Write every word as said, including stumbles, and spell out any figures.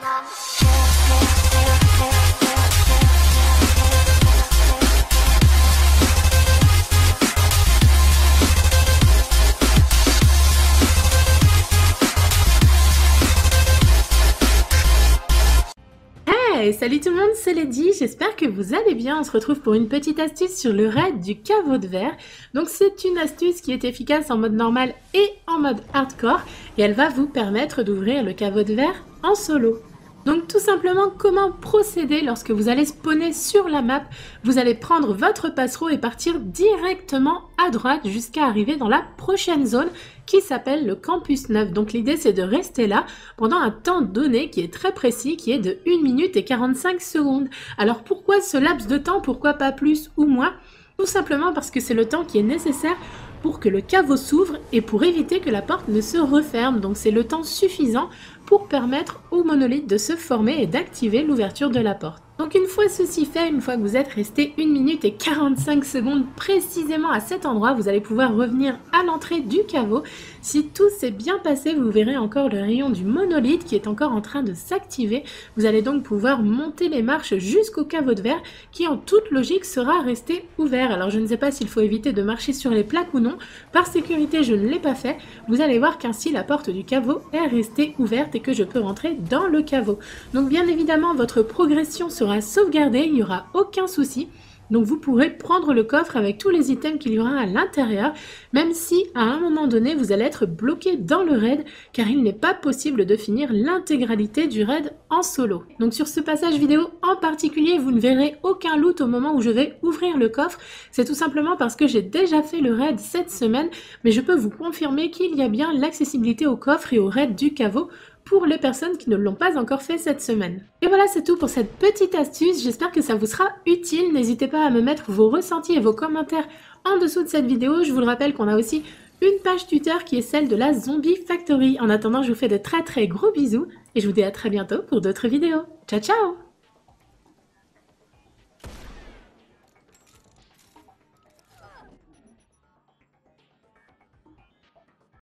Hey, salut tout le monde, c'est Lady, j'espère que vous allez bien. On se retrouve pour une petite astuce sur le raid du caveau de verre. Donc c'est une astuce qui est efficace en mode normal et en mode hardcore et elle va vous permettre d'ouvrir le caveau de verre en solo. Donc tout simplement, comment procéder lorsque vous allez spawner sur la map? Vous allez prendre votre passereau et partir directement à droite jusqu'à arriver dans la prochaine zone qui s'appelle le campus neuf. Donc l'idée c'est de rester là pendant un temps donné qui est très précis, qui est de une minute et quarante-cinq secondes. Alors pourquoi ce laps de temps? Pourquoi pas plus ou moins? Tout simplement parce que c'est le temps qui est nécessaire pour que le caveau s'ouvre et pour éviter que la porte ne se referme. Donc c'est le temps suffisant pour permettre au monolithe de se former et d'activer l'ouverture de la porte. Donc une fois ceci fait, une fois que vous êtes resté une minute et quarante-cinq secondes précisément à cet endroit, vous allez pouvoir revenir à l'entrée du caveau. Si tout s'est bien passé, vous verrez encore le rayon du monolithe qui est encore en train de s'activer. Vous allez donc pouvoir monter les marches jusqu'au caveau de verre qui en toute logique sera resté ouvert. Alors je ne sais pas s'il faut éviter de marcher sur les plaques ou non. Par sécurité, je ne l'ai pas fait. Vous allez voir qu'ainsi la porte du caveau est restée ouverte et que je peux rentrer dans le caveau. Donc bien évidemment, votre progression sera sauvegardée, il n'y aura aucun souci. Donc vous pourrez prendre le coffre avec tous les items qu'il y aura à l'intérieur, même si à un moment donné vous allez être bloqué dans le raid, car il n'est pas possible de finir l'intégralité du raid en solo. Donc sur ce passage vidéo en particulier, vous ne verrez aucun loot au moment où je vais ouvrir le coffre. C'est tout simplement parce que j'ai déjà fait le raid cette semaine, mais je peux vous confirmer qu'il y a bien l'accessibilité au coffre et au raid du caveau pour les personnes qui ne l'ont pas encore fait cette semaine. Et voilà, c'est tout pour cette petite astuce, j'espère que ça vous sera utile. N'hésitez pas à me mettre vos ressentis et vos commentaires en dessous de cette vidéo. Je vous le rappelle qu'on a aussi une page Twitter qui est celle de la Zombie Factory. En attendant, je vous fais de très très gros bisous et je vous dis à très bientôt pour d'autres vidéos. Ciao ciao!